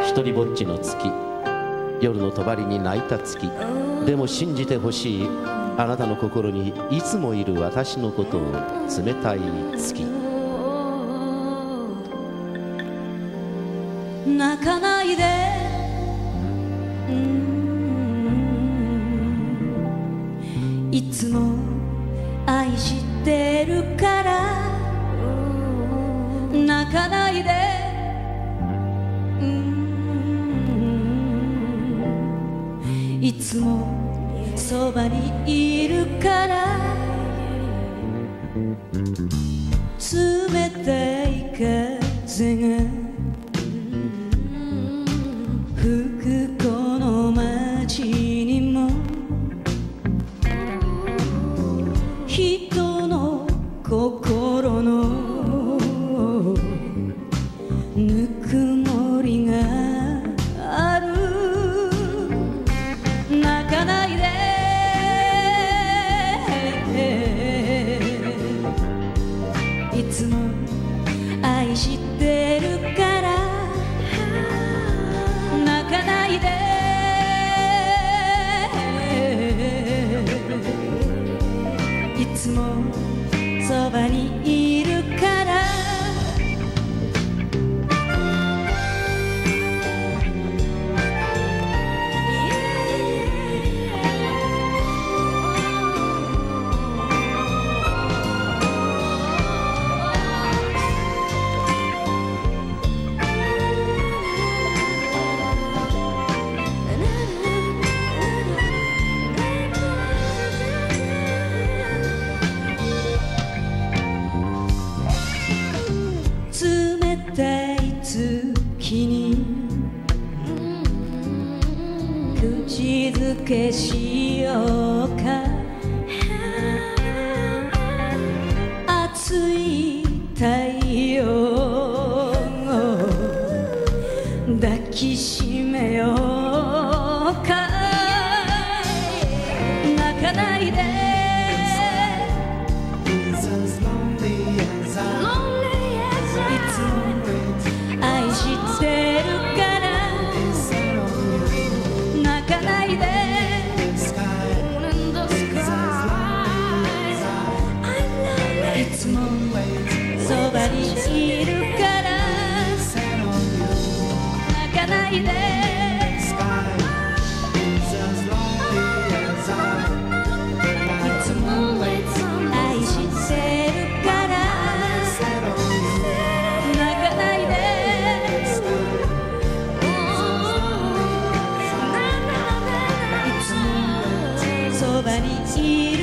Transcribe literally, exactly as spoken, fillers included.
一人ぼっちの月、夜の帳に泣いた月。でも信じてほしい、あなたの心にいつもいる私のことを冷たい月。 泣かないで、いつも愛してるから泣かないで、いつもそばにいるから冷たい風が吹くこの街にも人の心のぬくもりがある。泣かないで、いつも愛してるから泣かないで、いつもそばにいるから月に口づけしようか。熱い太陽抱きしめようか。泣かないで、愛してるから泣かないで、いつもそばにいるから泣かないで、いつも愛してるから泣かないで、そばにいる